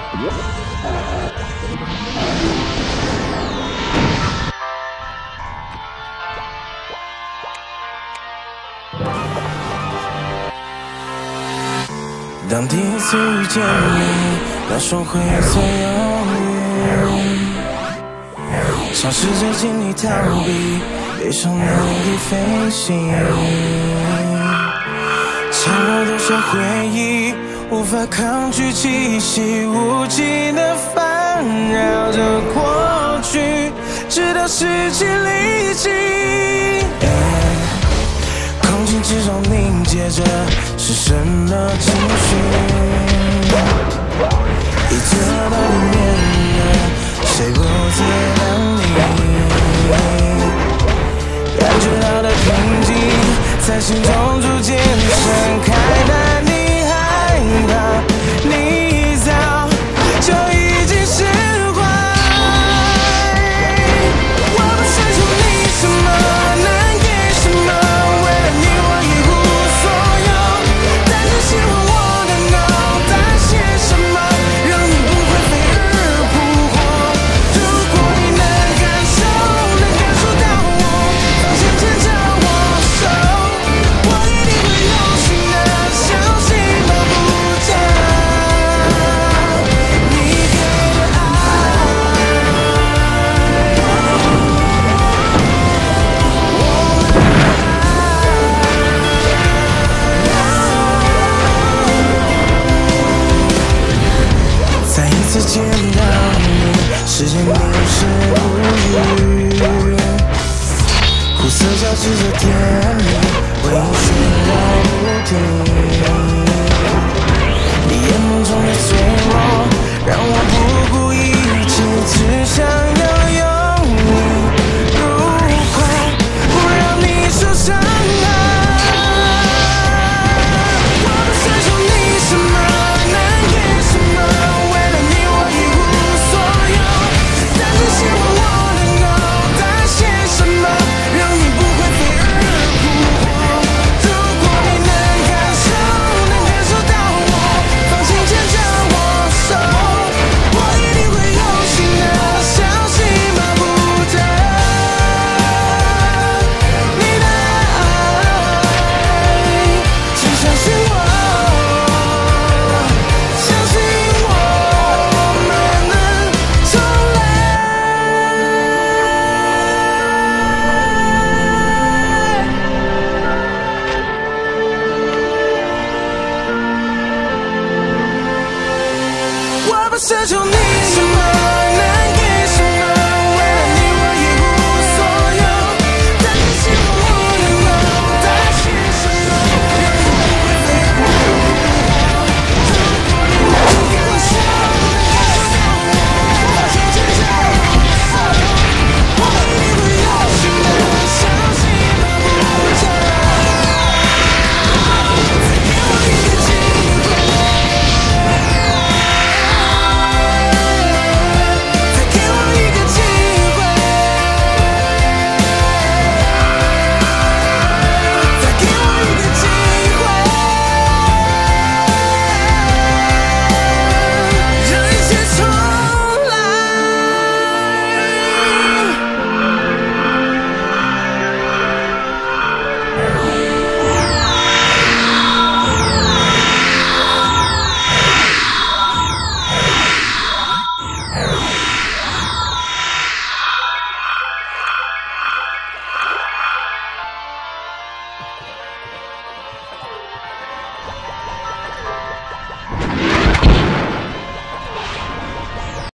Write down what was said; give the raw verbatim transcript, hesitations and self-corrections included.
当第一次遇见你，那双灰色忧郁，尝试着尽力逃避，悲伤难以飞行。缠绕多少回忆，无法抗拒气息，无尽的烦扰着过去，直到失去理智。空气之中凝结着是什么情绪？已知道里面的谁不自量力？感觉到的平静，在心中逐渐盛开。但你害怕，你早就已经释怀。我不奢求你什么，能给什么，为了你我一无所有。但是希望我的脑袋写什么，让你不会飞蛾扑火。如果你能感受，能感受到我，放心牵着我手，我一定会用心的相信吗？不假你给的爱。再一次见到你，时间流逝无语，苦涩交织着甜蜜，回忆旋绕不停。你眼眸中的脆弱，让我不顾一切，只想要拥你入怀，不让你受伤害。我不奢求你什么，能给什么，为了你我一无所有。但是希望我的脑袋写什么，让你不会飞蛾扑火。如果你能感受，能感受到我，放心牵着我手，我一定会用心的相信吗？不着你的爱，请相信我，相信我们能重来。我不奢求你什么，能给什么，为了你我一无所有。但是希望我的脑袋写什么，让你不会飞蛾扑火。如果你能感受，能感受到我，放心牵着我手，我一定会用心的相信吗？不假再给我一个机会，再给我一个机会，再给我一个机会，让一切重来。